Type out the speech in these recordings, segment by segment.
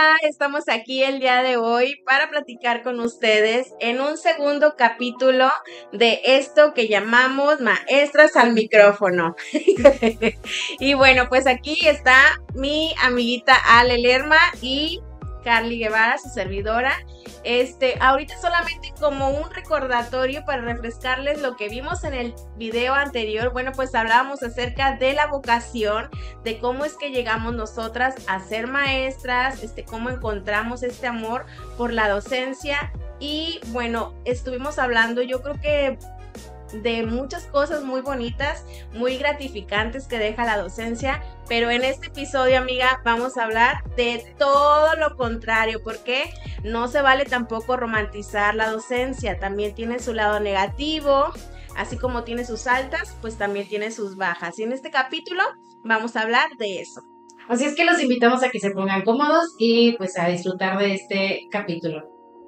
Hola, estamos aquí el día de hoy para platicar con ustedes en un segundo capítulo de esto que llamamos Maestras al Micrófono. Y bueno, pues aquí está mi amiguita Ale Lerma y Carly Guevara, su servidora. Ahorita solamente como un recordatorio para refrescarles lo que vimos en el video anterior. Bueno, pues hablábamos acerca de la vocación, de cómo es que llegamos nosotras a ser maestras, cómo encontramos este amor por la docencia. Y bueno, estuvimos hablando, yo creo que de muchas cosas muy bonitas, muy gratificantes que deja la docencia, pero en este episodio, amiga, vamos a hablar de todo lo contrario, porque no se vale tampoco romantizar la docencia, también tiene su lado negativo, así como tiene sus altas, pues también tiene sus bajas, y en este capítulo vamos a hablar de eso. Así es que los invitamos a que se pongan cómodos y pues a disfrutar de este capítulo.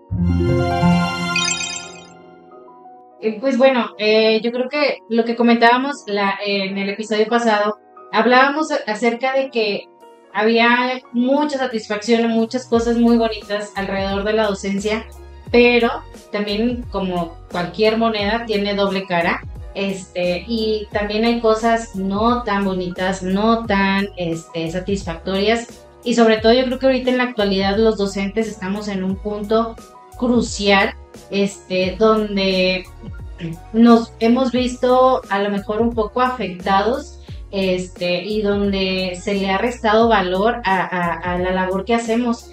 Pues bueno, yo creo que lo que comentábamos en el episodio pasado, hablábamos acerca de que había mucha satisfacción, muchas cosas muy bonitas alrededor de la docencia, pero también como cualquier moneda tiene doble cara, y también hay cosas no tan bonitas, no tan satisfactorias, y sobre todo yo creo que ahorita en la actualidad los docentes estamos en un punto crucial, donde nos hemos visto a lo mejor un poco afectados, y donde se le ha restado valor a la labor que hacemos.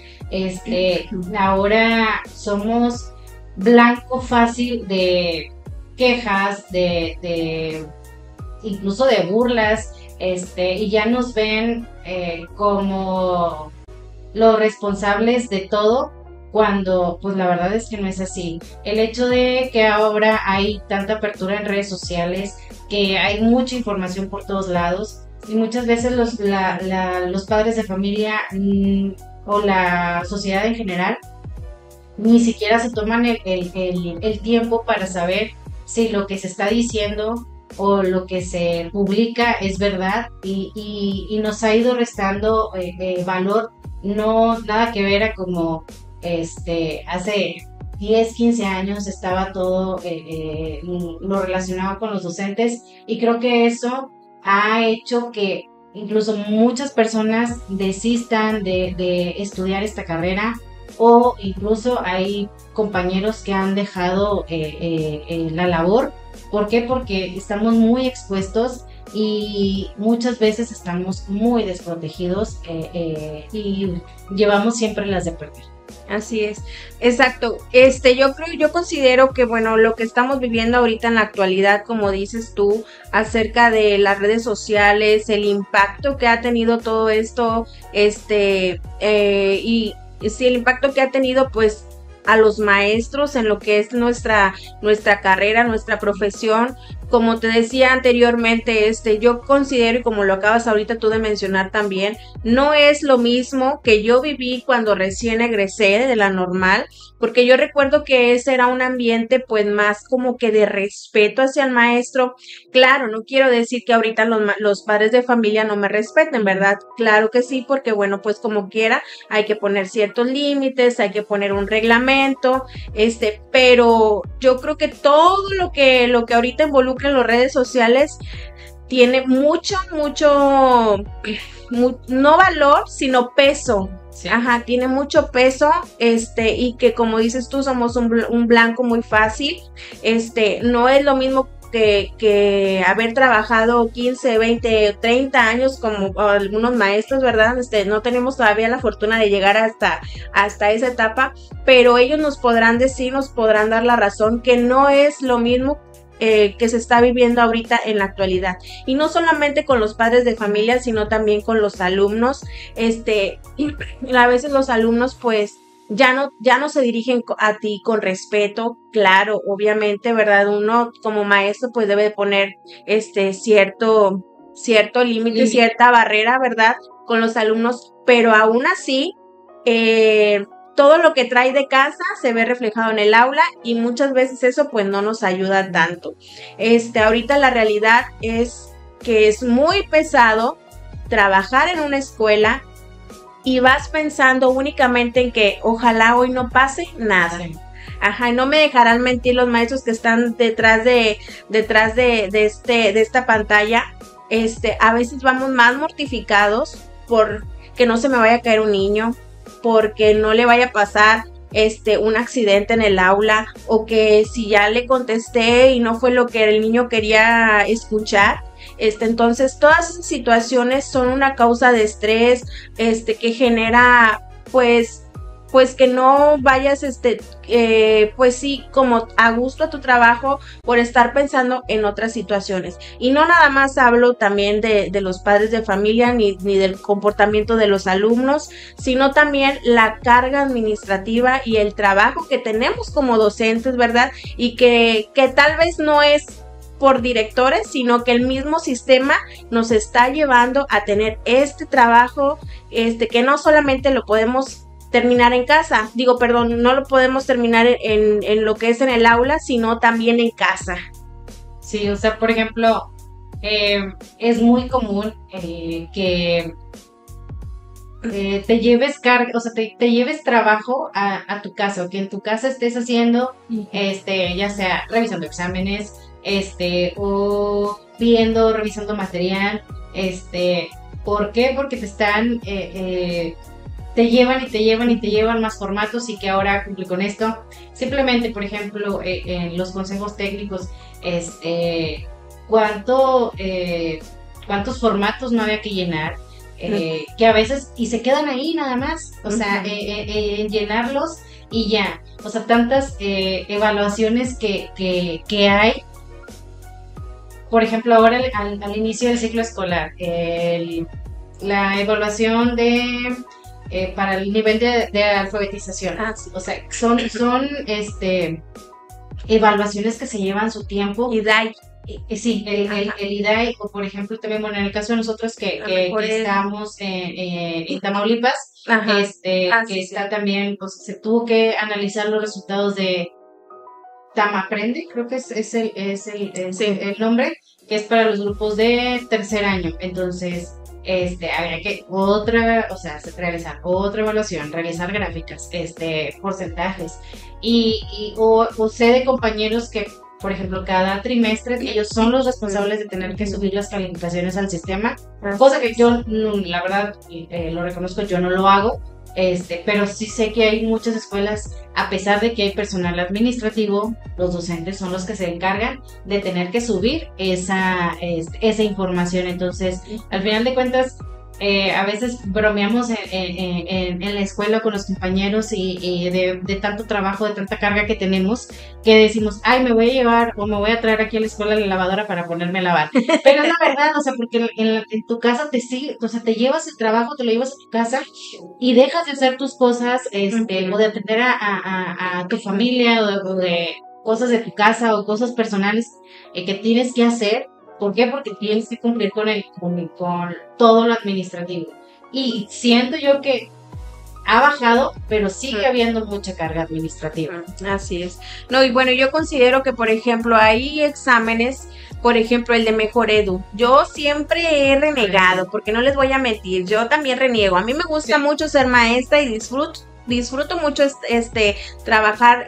Ahora somos blanco fácil de quejas, de incluso de burlas, y ya nos ven como los responsables de todo, cuando pues la verdad es que no es así. El hecho de que ahora hay tanta apertura en redes sociales, que hay mucha información por todos lados, y muchas veces los padres de familia o la sociedad en general ni siquiera se toman el tiempo para saber si lo que se está diciendo o lo que se publica es verdad, y nos ha ido restando valor. No, nada que ver a como hace 10, 15 años estaba todo lo relacionado con los docentes, y creo que eso ha hecho que incluso muchas personas desistan de estudiar esta carrera, o incluso hay compañeros que han dejado la labor. ¿Por qué? Porque estamos muy expuestos y muchas veces estamos muy desprotegidos, y llevamos siempre las de perder. Así es, exacto. Yo considero que, bueno, lo que estamos viviendo ahorita en la actualidad, como dices tú, acerca de las redes sociales, el impacto que ha tenido todo esto, y sí, el impacto que ha tenido, pues, a los maestros en lo que es nuestra carrera, nuestra profesión. Como te decía anteriormente, yo considero, y como lo acabas ahorita tú de mencionar también, no es lo mismo que yo viví cuando recién egresé de la normal, porque yo recuerdo que ese era un ambiente pues más como que de respeto hacia el maestro. Claro, no quiero decir que ahorita los padres de familia no me respeten, ¿verdad? Claro que sí, porque bueno, pues como quiera, hay que poner ciertos límites, hay que poner un reglamento, pero yo creo que todo lo que ahorita involucra en las redes sociales tiene mucho, no valor, sino peso. Sí. Ajá, tiene mucho peso, y que como dices tú, somos un blanco muy fácil. No es lo mismo que haber trabajado 15, 20, 30 años como algunos maestros, ¿verdad? No tenemos todavía la fortuna de llegar hasta esa etapa, pero ellos nos podrán decir, nos podrán dar la razón que no es lo mismo que se está viviendo ahorita en la actualidad, y no solamente con los padres de familia, sino también con los alumnos. A veces los alumnos pues ya no se dirigen a ti con respeto. Claro, obviamente, ¿verdad? Uno como maestro pues debe poner cierto límite, cierta barrera, ¿verdad? Con los alumnos, pero aún así todo lo que trae de casa se ve reflejado en el aula, y muchas veces eso pues no nos ayuda tanto. Ahorita la realidad es que es muy pesado trabajar en una escuela y vas pensando únicamente en que ojalá hoy no pase nada. Sí. Ajá, no me dejarán mentir los maestros que están detrás de esta pantalla. A veces vamos más mortificados por que no se me vaya a caer un niño, porque no le vaya a pasar un accidente en el aula, o que si ya le contesté y no fue lo que el niño quería escuchar. Entonces todas esas situaciones son una causa de estrés, que genera pues que no vayas, pues sí, como a gusto a tu trabajo por estar pensando en otras situaciones. Y no nada más hablo también de los padres de familia ni del comportamiento de los alumnos, sino también la carga administrativa y el trabajo que tenemos como docentes, ¿verdad? Y que tal vez no es por directores, sino que el mismo sistema nos está llevando a tener este trabajo, que no solamente lo podemos terminar en casa, no lo podemos terminar en lo que es en el aula, sino también en casa. Sí, o sea, por ejemplo, es muy común que te lleves carga, o sea, te lleves trabajo a tu casa, o que en tu casa estés haciendo, ya sea revisando exámenes, o revisando material, ¿por qué? Porque te están te llevan más formatos, y que ahora cumple con esto. Simplemente, por ejemplo, en los consejos técnicos, ¿cuántos formatos no había que llenar? Que a veces, y se quedan ahí nada más, o sea, en llenarlos y ya. O sea, tantas evaluaciones que hay. Por ejemplo, ahora al inicio del ciclo escolar, la evaluación para el nivel de alfabetización. Sí. O sea, son evaluaciones que se llevan su tiempo. IDAI. Sí, el IDAI, o por ejemplo, también, bueno, en el caso de nosotros que estamos en Tamaulipas, que está también, pues se tuvo que analizar los resultados de Tamaprende, creo que es el nombre, que es para los grupos de tercer año. Entonces, habría que realizar otra evaluación, realizar gráficas, porcentajes, o sé de compañeros que, por ejemplo, cada trimestre ellos son los responsables de tener que subir las calificaciones al sistema, cosa que yo, la verdad, lo reconozco, yo no lo hago. Pero sí sé que hay muchas escuelas, a pesar de que hay personal administrativo, los docentes son los que se encargan de tener que subir esa información. Entonces, al final de cuentas, a veces bromeamos en la escuela con los compañeros y de tanto trabajo, de tanta carga que tenemos, que decimos, ay, me voy a llevar o me voy a traer aquí a la escuela la lavadora para ponerme a lavar. Pero es la verdad, o sea, porque en tu casa te llevas el trabajo, te lo llevas a tu casa y dejas de hacer tus cosas, o de atender a tu familia, o de cosas de tu casa o cosas personales que tienes que hacer. ¿Por qué? Porque tienes que cumplir con todo lo administrativo. Y siento yo que ha bajado, pero sigue habiendo mucha carga administrativa. Así es. No, y bueno, yo considero que, por ejemplo, hay exámenes, por ejemplo, el de Mejor Edu. Yo siempre he renegado, porque no les voy a mentir, yo también reniego. A mí me gusta mucho ser maestra y disfruto mucho trabajar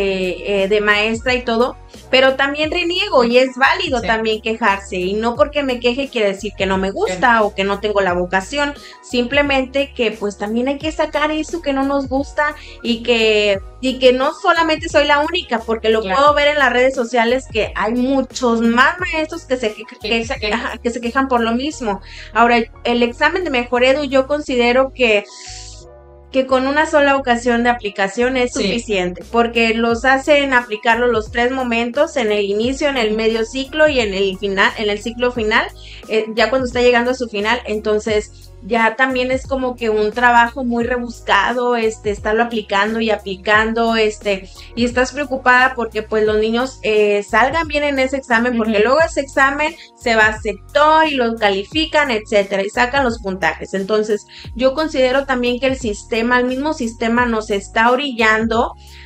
de maestra y todo, pero también reniego, y es válido también quejarse, y no porque me queje quiere decir que no me gusta o que no tengo la vocación, simplemente que pues también hay que sacar eso que no nos gusta, y que no solamente soy la única, porque lo puedo ver en las redes sociales, que hay muchos más maestros que se quejan por lo mismo. Ahora, el examen de Mejor Edu, yo considero que con una sola ocasión de aplicación es suficiente, porque los hacen aplicarlo los 3 momentos, en el inicio, en el medio ciclo y en el final, en el ciclo final, ya cuando está llegando a su final. Entonces ya también es como que un trabajo muy rebuscado, estarlo aplicando y aplicando, y estás preocupada porque pues los niños salgan bien en ese examen, porque luego ese examen se va a sector y los califican, etcétera, y sacan los puntajes. Entonces yo considero también que el mismo sistema nos está orillando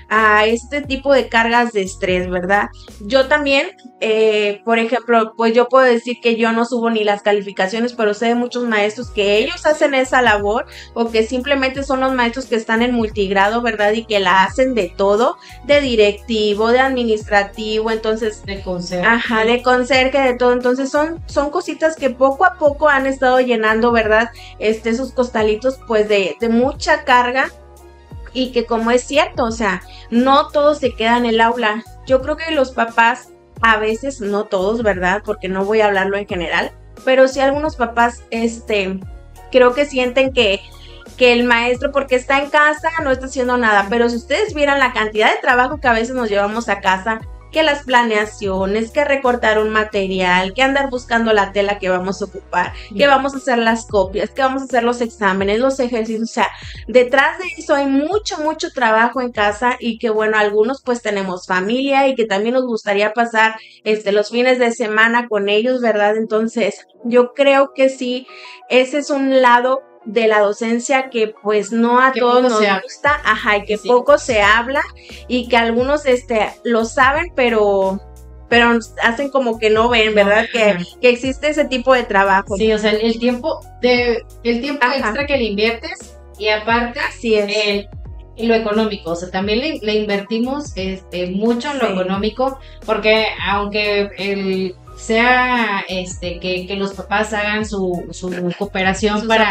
a este tipo de cargas de estrés, ¿verdad? Yo también, por ejemplo, pues yo puedo decir que yo no subo ni las calificaciones, pero sé de muchos maestros que ellos hacen esa labor o que simplemente son los maestros que están en multigrado, ¿verdad? Y que la hacen de todo, de directivo, de administrativo, entonces, de conserje. Ajá, de conserje, de todo. Entonces son cositas que poco a poco han estado llenando, ¿verdad? Esos costalitos, pues, de mucha carga. Y que como es cierto, o sea, no todo se queda en el aula. Yo creo que los papás, a veces, no todos, ¿verdad? Porque no voy a hablarlo en general, pero sí algunos papás, creo que sienten que el maestro, porque está en casa, no está haciendo nada. Pero si ustedes vieran la cantidad de trabajo que a veces nos llevamos a casa, que las planeaciones, que recortar un material, que andar buscando la tela que vamos a ocupar, que vamos a hacer las copias, que vamos a hacer los exámenes, los ejercicios, o sea, detrás de eso hay mucho, mucho trabajo en casa y que bueno, algunos pues tenemos familia y que también nos gustaría pasar los fines de semana con ellos, ¿verdad? Entonces, yo creo que sí, ese es un lado de la docencia que pues no a todos nos gusta, ajá, y que sí, poco se habla y que algunos lo saben, pero hacen como que no ven, ¿verdad? Que existe ese tipo de trabajo. Sí, o sea, el tiempo extra que le inviertes y aparte así es. Y lo económico, o sea, también le invertimos mucho en lo económico, porque aunque sea que los papás hagan su cooperación para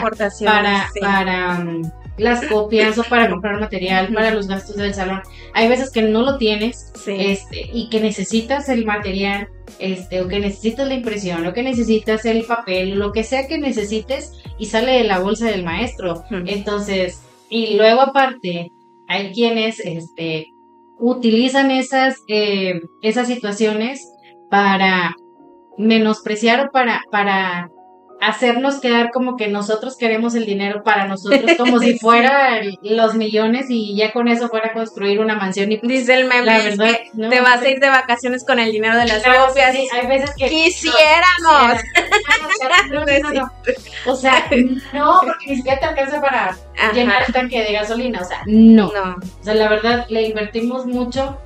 las copias o para comprar material, para los gastos del salón. Hay veces que no lo tienes y que necesitas el material, o que necesitas la impresión, o que necesitas el papel, lo que sea que necesites y sale de la bolsa del maestro. Entonces, y luego aparte, hay quienes utilizan esas situaciones para menospreciar o para hacernos quedar como que nosotros queremos el dinero para nosotros, como si fuera los millones y ya con eso fuera a construir una mansión. Y dice el meme, la verdad, ¿no? Te vas a ir de vacaciones con el dinero de las copias. Sí, hay veces que quisiéramos. No. O sea, no, porque ni siquiera te alcanza para llenar el tanque de gasolina, o sea, no. O sea, la verdad, le invertimos mucho,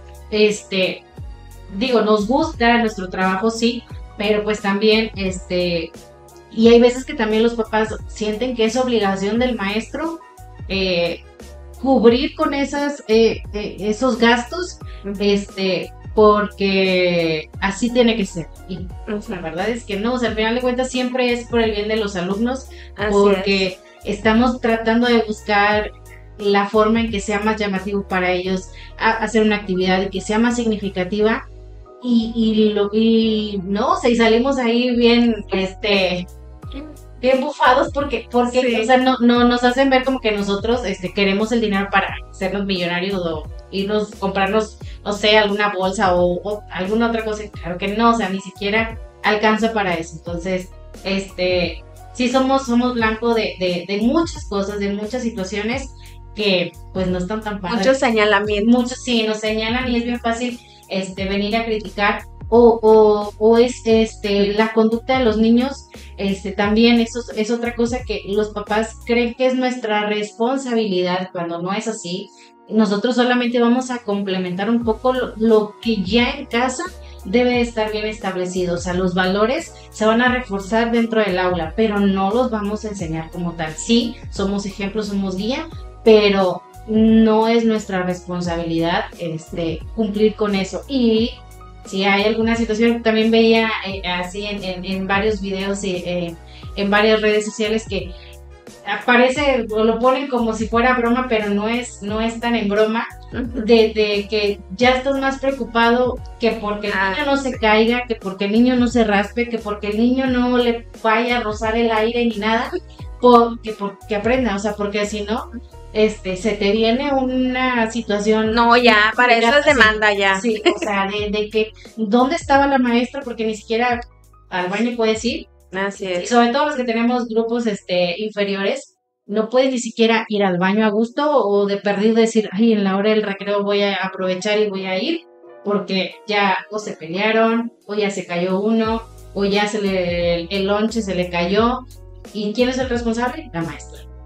nos gusta nuestro trabajo, sí, pero pues también, y hay veces que también los papás sienten que es obligación del maestro cubrir con esos gastos, porque así tiene que ser. Y la verdad es que no, o sea, al final de cuentas siempre es por el bien de los alumnos, porque estamos tratando de buscar la forma en que sea más llamativo para ellos hacer una actividad y que sea más significativa. Y no, o sea, y salimos ahí bien bufados porque o sea, no nos hacen ver como que nosotros queremos el dinero para hacernos millonarios o irnos, comprarnos, no sé, alguna bolsa o alguna otra cosa. Claro que no, o sea, ni siquiera alcanza para eso. Entonces, sí somos blanco de muchas cosas, de muchas situaciones que pues no están tan padres. Muchos señalamientos. Muchos sí, nos señalan y es bien fácil venir a criticar o es la conducta de los niños. También eso es otra cosa que los papás creen que es nuestra responsabilidad cuando no es así. Nosotros solamente vamos a complementar un poco lo que ya en casa debe estar bien establecido. O sea, los valores se van a reforzar dentro del aula, pero no los vamos a enseñar como tal. Sí, somos ejemplos, somos guía, pero no es nuestra responsabilidad cumplir con eso. Y si hay alguna situación, también veía así en varios videos y en varias redes sociales que aparece o lo ponen como si fuera broma, pero no es tan en broma, de que ya estás más preocupado que porque el niño no se caiga, que porque el niño no se raspe, que porque el niño no le vaya a rozar el aire ni nada, porque aprenda, o sea, porque si no se te viene una situación. No, ya, para eso es demanda ya. Sí, o sea, de que ¿dónde estaba la maestra? Porque ni siquiera al baño puedes ir. Así es. Y sobre todo los que tenemos grupos inferiores, no puedes ni siquiera ir al baño a gusto o de perdido decir, ay, en la hora del recreo voy a aprovechar y voy a ir, porque ya o se pelearon, o ya se cayó uno, o ya el lonche se le cayó. ¿Y quién es el responsable? La maestra.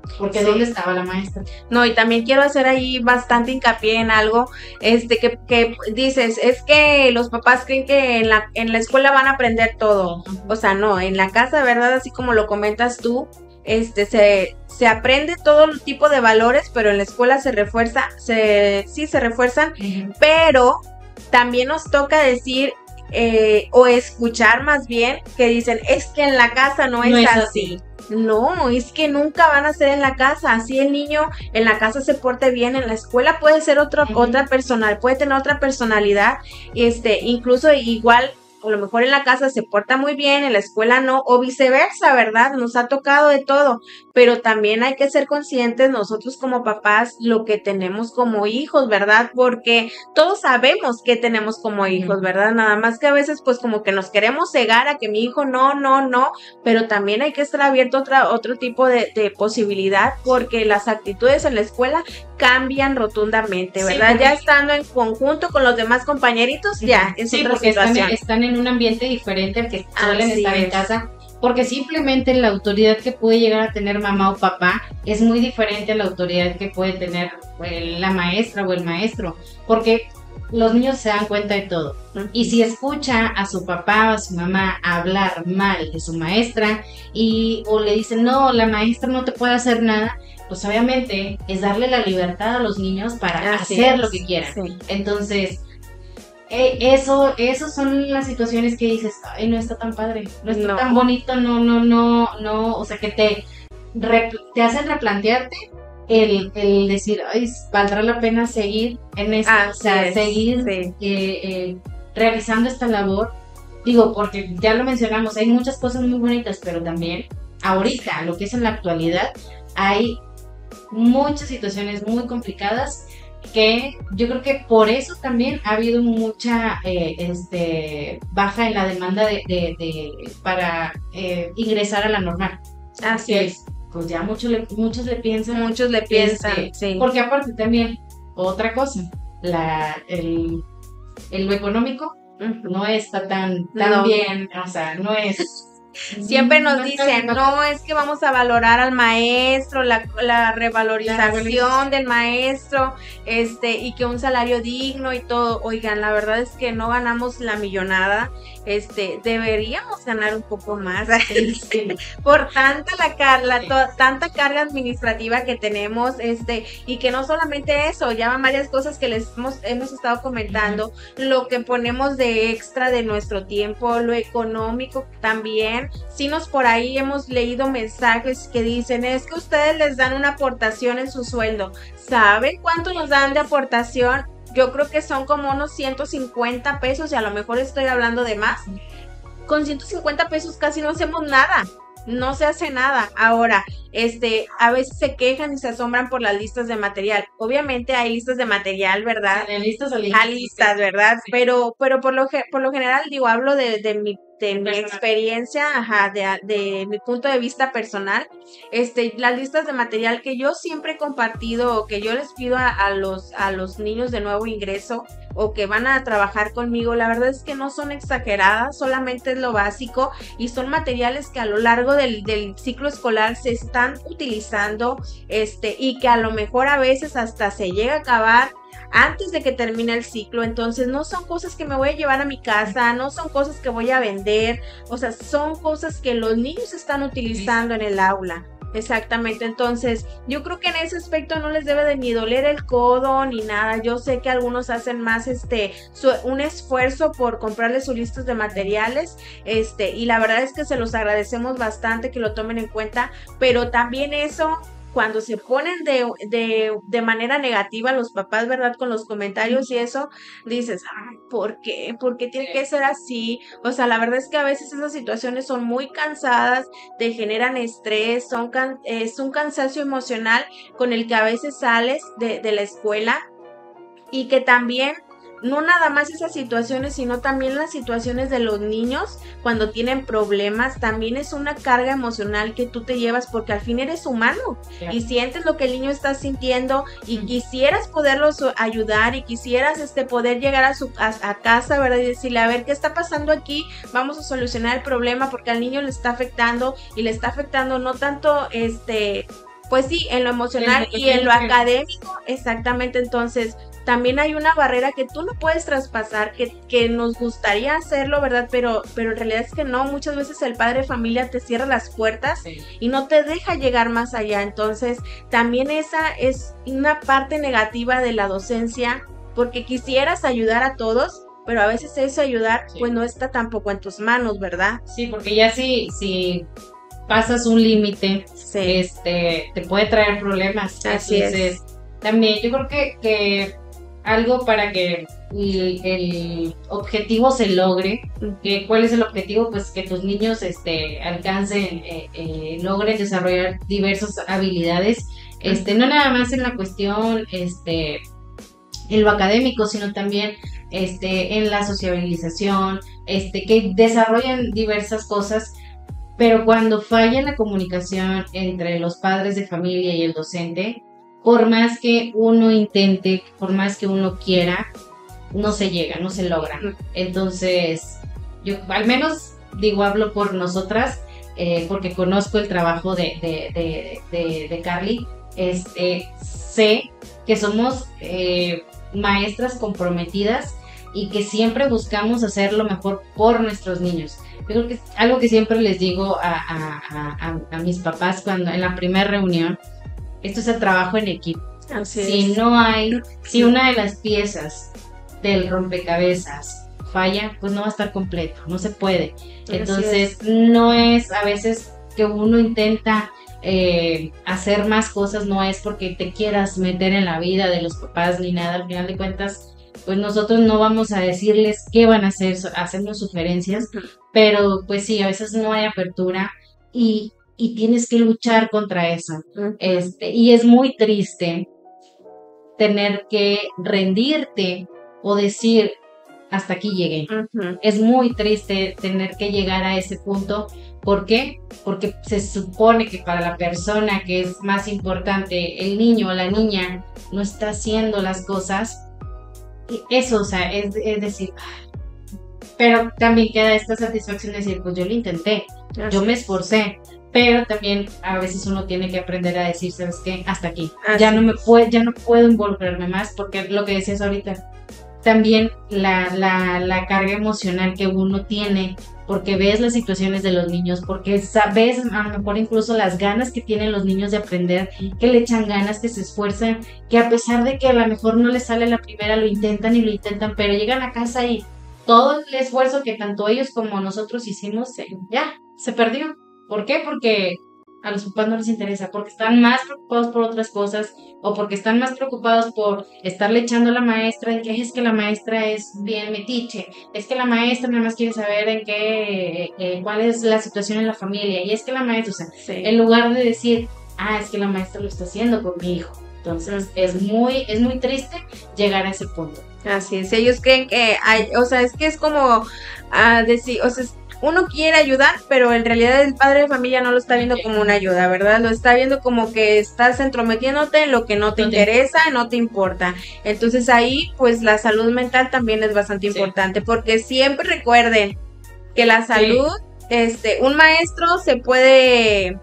Porque Sí. ¿dónde estaba la maestra? No, y también quiero hacer ahí bastante hincapié en algo, que dices, es que los papás creen que en la escuela van a aprender todo. O sea, no, en la casa, ¿verdad? Así como lo comentas tú, se aprende todo tipo de valores, pero en la escuela se refuerza, sí se refuerzan, pero también nos toca decir, o escuchar más bien, que dicen, es que en la casa no es así. No, es que nunca van a ser en la casa. Así el niño en la casa se porte bien, en la escuela puede ser otra personal, puede tener otra personalidad, incluso igual, a lo mejor en la casa se porta muy bien, en la escuela no, o viceversa, ¿verdad? Nos ha tocado de todo, pero también hay que ser conscientes nosotros como papás lo que tenemos como hijos, ¿verdad? Porque todos sabemos que tenemos como hijos, ¿verdad? Nada más que a veces pues como que nos queremos cegar a que mi hijo no, pero también hay que estar abierto a otro tipo de posibilidad, porque las actitudes en la escuela cambian rotundamente, ¿verdad? Sí, porque... ya estando en conjunto con los demás compañeritos, ya es otra situación. Están en un ambiente diferente al que suelen estar en es. casa, porque simplemente la autoridad que puede llegar a tener mamá o papá es muy diferente a la autoridad que puede tener la maestra o el maestro, porque los niños se dan cuenta de todo. Y si escucha a su papá o a su mamá hablar mal de su maestra o le dicen, no, la maestra no te puede hacer nada, pues obviamente es darle la libertad a los niños para hacer lo que quieran. Sí. Entonces, eso son las situaciones que dices, ay, no está tan padre, no está tan bonito, no, o sea, que te hacen replantearte el decir, ay, valdrá la pena seguir en esto, o sea, seguir realizando esta labor. Digo, porque ya lo mencionamos, hay muchas cosas muy bonitas, pero también ahorita, lo que es en la actualidad, hay muchas situaciones muy complicadas que yo creo que por eso también ha habido mucha baja en la demanda para ingresar a la normal. Así es. Pues ya muchos le piensan. Muchos le piensan, sí. Porque aparte también, otra cosa, lo económico no está tan bien, o sea, no es... Siempre nos dicen, no, es que vamos a valorar al maestro, la revalorización del maestro, y que un salario digno y todo. Oigan, la verdad es que no ganamos la millonada, deberíamos ganar un poco más por tanta tanta carga administrativa que tenemos, y que no solamente eso, ya van varias cosas que les hemos estado comentando, lo que ponemos de extra de nuestro tiempo, lo económico también. Sí, por ahí hemos leído mensajes que dicen, es que ustedes les dan una aportación en su sueldo. ¿Saben cuánto nos dan de aportación? Yo creo que son como unos 150 pesos y a lo mejor estoy hablando de más. Con 150 pesos casi no hacemos nada. No se hace nada. Ahora, a veces se quejan y se asombran por las listas de material. Obviamente hay listas de material, ¿verdad? Sí, listas, ¿verdad? Sí. Pero por lo general, digo, hablo de mi experiencia, de mi punto de vista personal, las listas de material que yo siempre he compartido o que yo les pido a los niños de nuevo ingreso o que van a trabajar conmigo, la verdad es que no son exageradas, solamente es lo básico y son materiales que a lo largo del ciclo escolar se están utilizando, y que a lo mejor a veces hasta se llega a acabar antes de que termine el ciclo. Entonces no son cosas que me voy a llevar a mi casa, no son cosas que voy a vender, o sea, son cosas que los niños están utilizando en el aula. Exactamente, entonces yo creo que en ese aspecto no les debe de ni doler el codo ni nada. Yo sé que algunos hacen más un esfuerzo por comprarles sus listas de materiales, y la verdad es que se los agradecemos bastante que lo tomen en cuenta, pero también eso, cuando se ponen de manera negativa los papás, ¿verdad? Con los comentarios y eso, dices, ay, ¿por qué? ¿Por qué tiene que ser así? O sea, la verdad es que a veces esas situaciones son muy cansadas, te generan estrés, es un cansancio emocional con el que a veces sales de la escuela, y que también no nada más esas situaciones, sino también las situaciones de los niños cuando tienen problemas, también es una carga emocional que tú te llevas, porque al fin eres humano y sientes lo que el niño está sintiendo y quisieras poderlos ayudar y quisieras poder llegar a casa, ¿verdad? Y decirle, a ver, ¿qué está pasando aquí? Vamos a solucionar el problema, porque al niño le está afectando, y le está afectando no tanto Pues sí, en lo emocional y en lo académico, exactamente. Entonces, también hay una barrera que tú no puedes traspasar, que nos gustaría hacerlo, ¿verdad? Pero en realidad es que no, muchas veces el padre de familia te cierra las puertas Sí. y no te deja llegar más allá. Entonces, también esa es una parte negativa de la docencia, porque quisieras ayudar a todos, pero a veces ese ayudar, Sí. pues no está tampoco en tus manos, ¿verdad? Sí, porque ya si pasas un límite, Sí, te puede traer problemas. así Entonces, es. también yo creo que algo para que el objetivo se logre, ¿cuál es el objetivo? Pues que tus niños alcancen, logren desarrollar diversas habilidades, no nada más en la cuestión, en lo académico, sino también en la sociabilización, que desarrollan diversas cosas, pero cuando falla la comunicación entre los padres de familia y el docente, por más que uno intente, por más que uno quiera, no se llega, no se logra. Entonces, yo al menos digo, hablo por nosotras, porque conozco el trabajo de Carly, sé que somos maestras comprometidas y que siempre buscamos hacer lo mejor por nuestros niños. Yo creo que es algo que siempre les digo a mis papás cuando en la primera reunión, esto es el trabajo en equipo. Así es. Si una de las piezas del rompecabezas falla, pues no va a estar completo, no se puede. Entonces, no es a veces que uno intenta hacer más cosas, no es porque te quieras meter en la vida de los papás ni nada, al final de cuentas, pues nosotros no vamos a decirles qué van a hacer, hacernos sugerencias, pero pues sí, a veces no hay apertura y tienes que luchar contra eso. Y es muy triste tener que rendirte o decir, hasta aquí llegué. Es muy triste tener que llegar a ese punto. ¿Por qué? Porque se supone que para la persona que es más importante, el niño o la niña, no está haciendo las cosas. Eso, o sea, es decir, pero también queda esta satisfacción de decir, pues yo lo intenté, yo me esforcé, pero también a veces uno tiene que aprender a decir, ¿sabes qué? Hasta aquí. Ya no puedo involucrarme más, porque lo que decías ahorita, también la carga emocional que uno tiene, porque ves las situaciones de los niños, porque sabes a lo mejor incluso las ganas que tienen los niños de aprender, que le echan ganas, que se esfuerzan, que a pesar de que a lo mejor no les sale la primera, lo intentan, pero llegan a casa y todo el esfuerzo que tanto ellos como nosotros hicimos, ya, se perdió. ¿Por qué? Porque a los papás no les interesa, porque están más preocupados por otras cosas, o porque están más preocupados por estarle echando a la maestra de que es que la maestra es bien metiche, es que la maestra nada más quiere saber cuál es la situación en la familia, y es que la maestra, o sea, en lugar de decir, es que la maestra lo está haciendo con mi hijo. Entonces, es muy triste llegar a ese punto. Así es, ellos creen que o sea, es que es como decir, o sea, uno quiere ayudar, pero en realidad el padre de familia no lo está viendo como una ayuda, ¿verdad? Lo está viendo como que estás entrometiéndote en lo que no te interesa, no te importa. Entonces ahí, pues la salud mental también es bastante importante, porque siempre recuerden que la salud, un maestro se puede,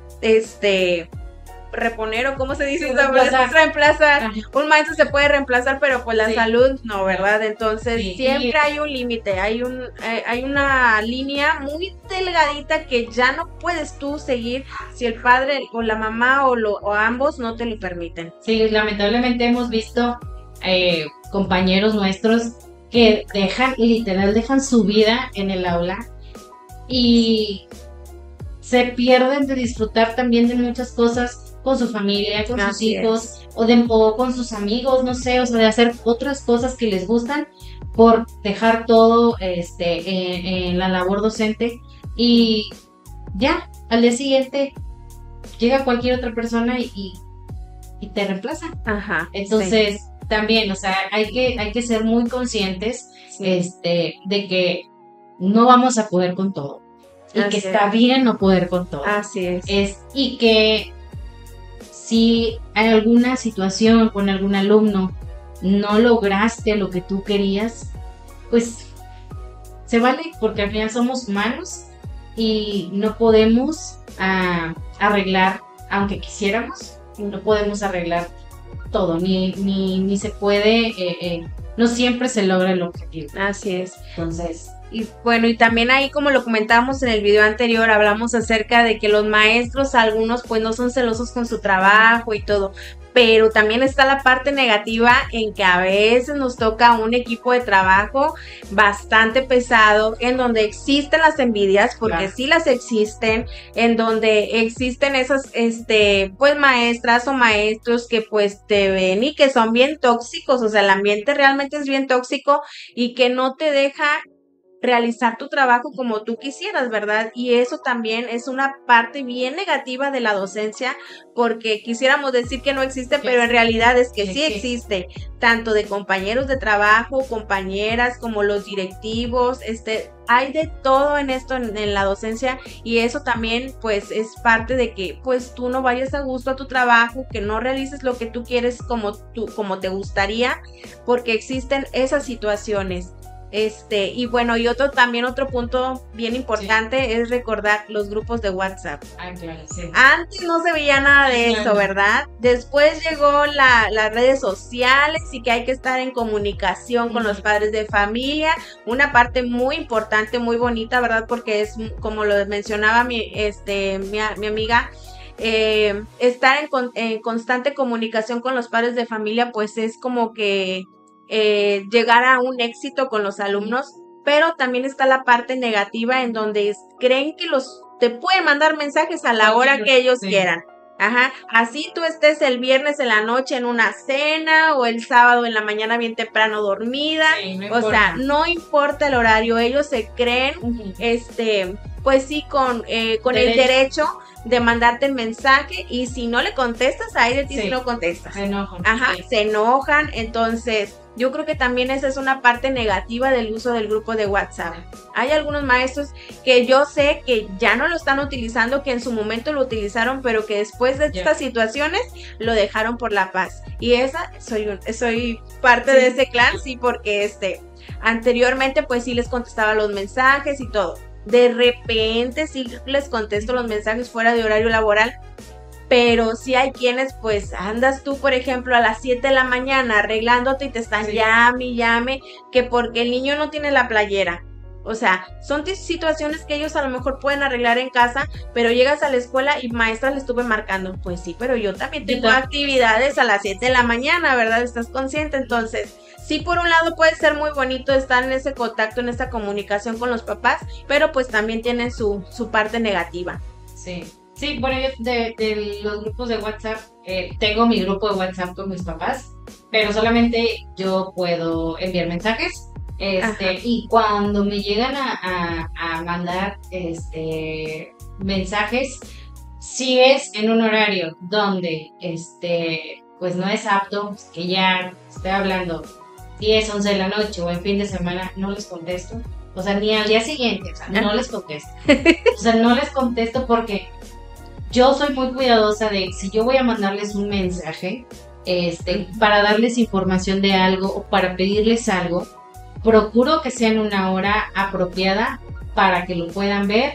reponer, o cómo se dice, reemplazar. Un maestro se puede reemplazar, pero pues la salud no, ¿verdad? Entonces siempre hay un límite, hay una línea muy delgadita que ya no puedes tú seguir si el padre o la mamá o ambos no te lo permiten. Sí, lamentablemente hemos visto compañeros nuestros que dejan su vida en el aula y se pierden de disfrutar también de muchas cosas con su familia, con sus hijos, o con sus amigos, no sé, o sea, de hacer otras cosas que les gustan por dejar todo en la labor docente, y ya, al día siguiente llega cualquier otra persona y te reemplaza. Entonces, también, o sea, hay que ser muy conscientes de que no vamos a poder con todo. Y que está bien no poder con todo. Así es. Y que si en alguna situación con algún alumno no lograste lo que tú querías, pues se vale, porque al final somos humanos y no podemos arreglar, aunque quisiéramos, no podemos arreglar todo, ni se puede, no siempre se logra el objetivo. Así es. Entonces, Y bueno, y también ahí, como lo comentábamos en el video anterior, hablamos acerca de que los maestros, algunos pues no son celosos con su trabajo y todo, pero también está la parte negativa en que a veces nos toca un equipo de trabajo bastante pesado, en donde existen las envidias, porque claro, sí las existen, en donde existen esas, pues maestras o maestros que pues te ven y que son bien tóxicos, o sea, el ambiente realmente es bien tóxico y que no te deja realizar tu trabajo como tú quisieras, ¿verdad? Y eso también es una parte bien negativa de la docencia, porque quisiéramos decir que no existe, pero en realidad es que sí existe, tanto de compañeros de trabajo, compañeras, como los directivos, hay de todo en esto en la docencia, y eso también pues es parte de que pues tú no vayas a gusto a tu trabajo, que no realices lo que tú quieres como te gustaría, porque existen esas situaciones. Y bueno, y otro punto bien importante es recordar los grupos de WhatsApp. claro, sí. Antes no se veía nada de eso, ¿verdad? Después llegó las redes sociales y que hay que estar en comunicación con los padres de familia. Una parte muy importante, muy bonita, ¿verdad? Porque es, como lo mencionaba mi amiga, estar en constante comunicación con los padres de familia, pues es como que llegar a un éxito con los alumnos, pero también está la parte negativa en donde creen que te pueden mandar mensajes a la hora que ellos quieran. Ajá, así tú estés el viernes en la noche en una cena o el sábado en la mañana bien temprano dormida, o sea, no importa el horario, ellos se creen, pues sí, con el derecho de mandarte el mensaje, y si no le contestas, ahí de ti si no contestas. Se enojan. Ajá, se enojan, entonces yo creo que también esa es una parte negativa del uso del grupo de WhatsApp. Hay algunos maestros que yo sé que ya no lo están utilizando, que en su momento lo utilizaron, pero que después de estas situaciones lo dejaron por la paz. Y soy parte de ese clan, sí, porque anteriormente pues sí les contestaba los mensajes y todo. De repente sí les contesto los mensajes fuera de horario laboral, pero sí hay quienes, pues, andas tú, por ejemplo, a las 7 de la mañana arreglándote y te están llame, que porque el niño no tiene la playera. O sea, son situaciones que ellos a lo mejor pueden arreglar en casa, pero llegas a la escuela y maestra le estuve marcando. Pues sí, pero yo también tengo actividades a las 7 de la mañana, ¿verdad? ¿Estás consciente? Entonces, sí, por un lado puede ser muy bonito estar en ese contacto, en esa comunicación con los papás, pero pues también tiene su parte negativa. Sí. Sí, bueno, yo de los grupos de WhatsApp, tengo mi grupo de WhatsApp con mis papás, pero solamente yo puedo enviar mensajes, y cuando me llegan a mandar mensajes, si es en un horario donde pues no es apto, pues que ya estoy hablando 10, 11 de la noche o en fin de semana, no les contesto. O sea, ni al día siguiente, o sea, no les contesto. O sea, no les contesto porque yo soy muy cuidadosa de si yo voy a mandarles un mensaje, para darles información de algo o para pedirles algo, procuro que sea en una hora apropiada para que lo puedan ver,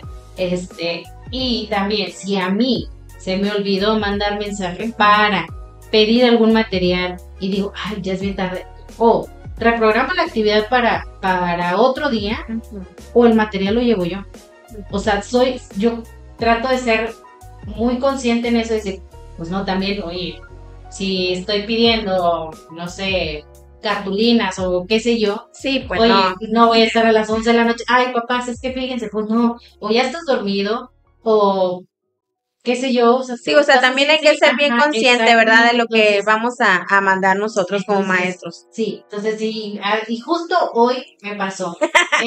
y también si a mí se me olvidó mandar mensaje para pedir algún material y digo, ay, ya es bien tarde, o reprograma la actividad para otro día, o el material lo llevo yo. O sea, yo trato de ser muy consciente en eso, de decir, pues no, también, oye, si estoy pidiendo, no sé, cartulinas o qué sé yo, sí, pues oye, no voy a estar a las 11 de la noche, ay, papás, es que fíjense, pues no, o ya estás dormido, o qué sé yo. Sí, o sea, también hay que ser bien consciente, ¿verdad? De lo que vamos a mandar nosotros como maestros. Sí, entonces sí, y justo hoy me pasó,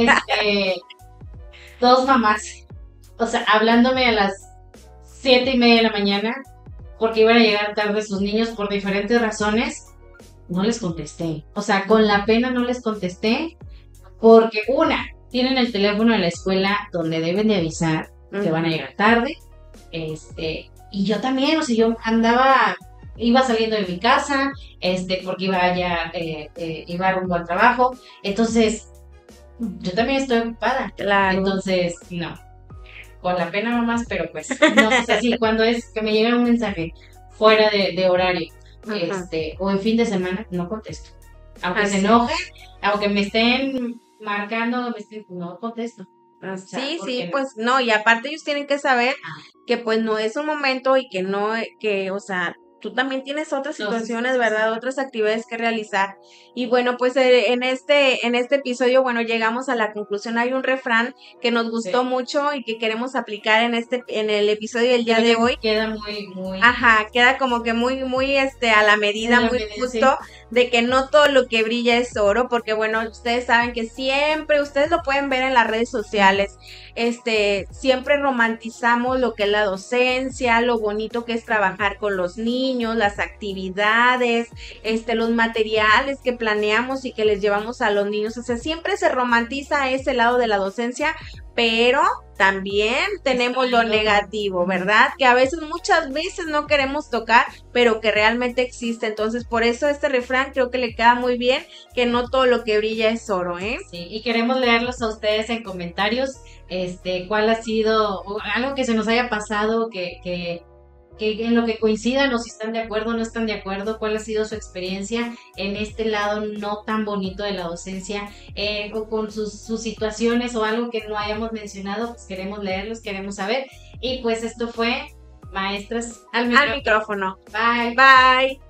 dos mamás, o sea, hablándome a las 7:30 de la mañana, porque iban a llegar tarde sus niños por diferentes razones, no les contesté. O sea, con la pena no les contesté, porque tienen el teléfono de la escuela donde deben de avisar que van a llegar tarde, y yo también, o sea, yo iba saliendo de mi casa, porque iba rumbo al trabajo, entonces, yo también estoy ocupada. Claro. Entonces, no. Con la pena nomás, pero pues, no, o sea, sí, cuando es que me llega un mensaje fuera de horario, Ajá. o en fin de semana, no contesto. Aunque se Así. enojen, aunque me estén marcando, no contesto. O sea, Sí, ¿por sí, qué no? pues no, y aparte ellos tienen que saber Ah, que pues no es un momento y que no, que, o sea, tú también tienes otras no, sí, sí, situaciones, sí, ¿verdad? sí. Otras actividades que realizar. Y bueno, pues en este episodio, bueno, llegamos a la conclusión. Hay un refrán que nos gustó Sí. mucho y que queremos aplicar en el episodio del día Creo de que hoy. queda muy, muy Ajá, queda como que muy, muy, a la medida, en la muy medida, sí. justo de que no todo lo que brilla es oro, porque bueno, ustedes saben que siempre, ustedes lo pueden ver en las redes sociales, siempre romantizamos lo que es la docencia, lo bonito que es trabajar con los niños, las actividades, los materiales que planeamos y que les llevamos a los niños, o sea, siempre se romantiza ese lado de la docencia, pero también Está tenemos lo el otro. negativo, ¿verdad? Que a veces, muchas veces no queremos tocar, pero que realmente existe. Entonces, por eso este refrán creo que le queda muy bien, que no todo lo que brilla es oro, ¿eh? Sí, y queremos leerlos a ustedes en comentarios, cuál ha sido, o algo que se nos haya pasado, que en lo que coincidan o si están de acuerdo o no están de acuerdo, cuál ha sido su experiencia en este lado no tan bonito de la docencia, o con sus situaciones o algo que no hayamos mencionado, pues queremos leerlos, queremos saber. Y pues esto fue Maestras al Al Micrófono. micrófono. Bye. Bye.